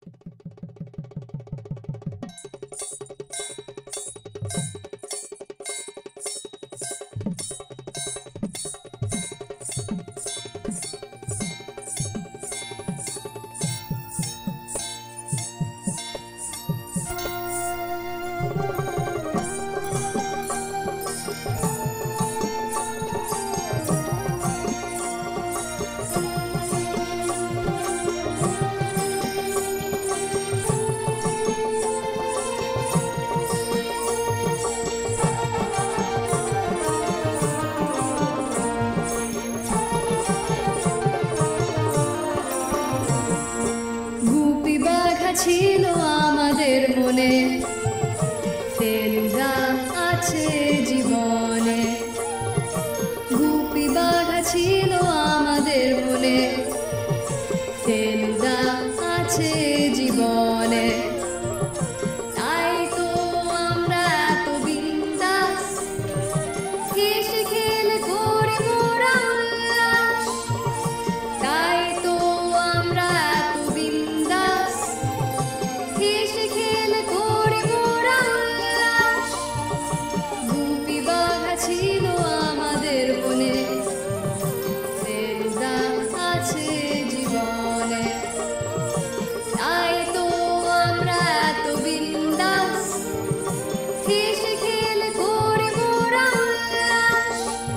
ছিল আমাদের মনে, ফেলুদা আছে জীবনে। গুপি বাঘা ছিল আমাদের মনে, ফেলুদা আছে জীবনে। তাই তো আমরা এত বিন্দাস, হেসে খেলে করি মোরা উল্লাস। তাই তো আমরা এত বিন্দাস, হেসে খেলে করি মোরা উল্লাস। গুপি বাঘা ছিল আমাদের মনে, ফেলুদা আছে জীবনে। তাই তো আমরা এত বিন্দাস, হেসে খেলে করি মোরা উল্লাস।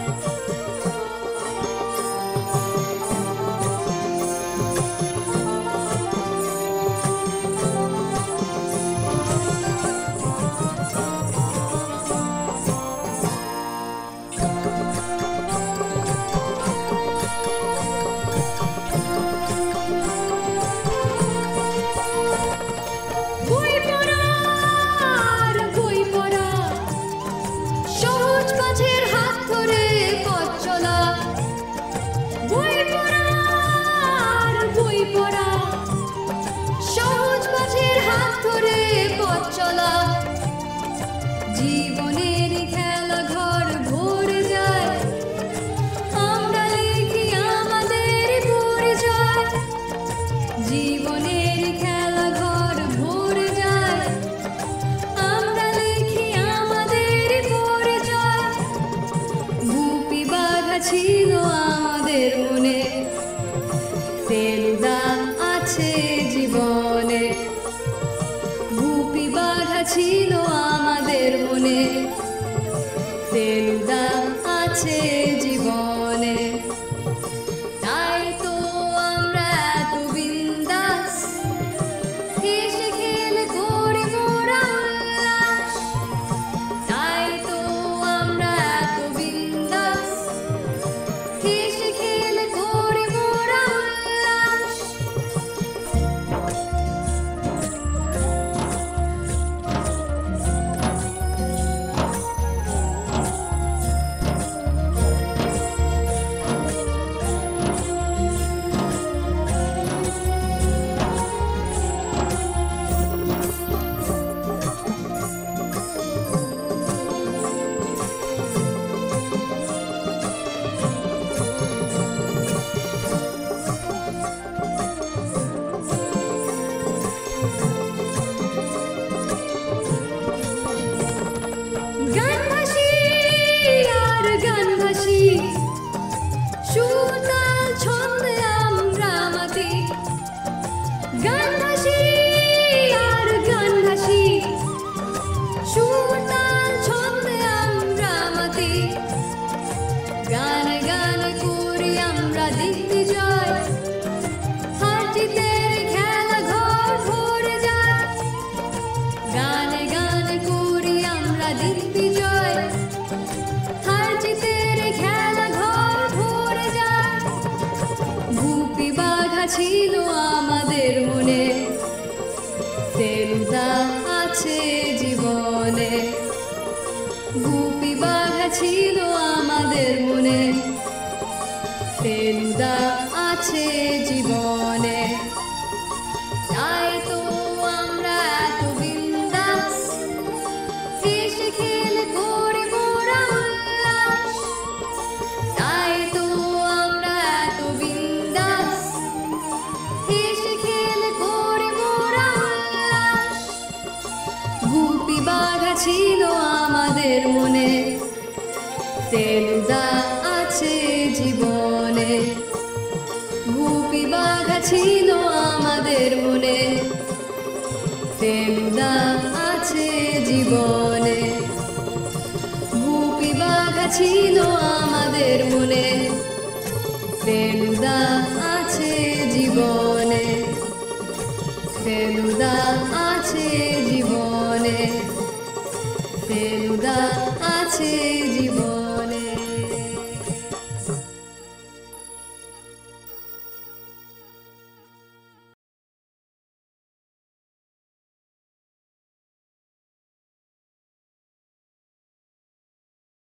বই পড়া আর বই পড়া, সহজ মাঝের হাত ধরে পথ চলা। বই পড়া আর বই পড়া, সহজ মাঝের হাত ধরে পথ চলা। জীবনের খেলা ঘর ভরে যায়, আমরা লিখি আমাদের পরিচয়। জীবনের খেলা ঘর ভরে যায়, আমরা লিখি আমাদের পরিচয়। গুপি বাঘা ছিল আমাদের মনে, ফেলুদা আছে জীবনে। গুপি বাঘা ছিল আমাদের মনে, ফেলুদা আছে জীবনে। তাই তো আমরা এত বিন্দাস, হেসে খেলে করি মোরা উল্লাস। তাই তো আমরা এত বিন্দাস, হেসে খেলে করি মোরা উল্লাস। গান ভাসি আর গান ভাসি, সুতাল ছন্দে আমরা মাতি। গান ভাসি আর গান ভাসি, সুতাল ছন্দে আমরা মাতি। গানে গানে করি আমরা দিগ্বিজয়, হার জিতের খেলা ঘর ভরে যায়। গানে গানে করি আমরা দিগ্বিজয়, হার জিতের খেলা ঘর ভরে যায়। গুপি বাঘা ছিল আমাদের মনে, ফেলুদা আছে জীবনে। গুপি বাঘা ছিল আমাদের মনে, ফেলুদা আছে জীবনে। তাই তো আমরা এত বিন্দাস, হেসে খেলে করি মোরা উল্লাস। তাই তো আমরা এত বিন্দাস, হেসে খেলে করি মোরা গুপি বাঘা ছিল আমাদের মনে, ফেলুদা আছে জীবনে। গুপি বাঘা ছিল আমাদের মনে, ফেলুদা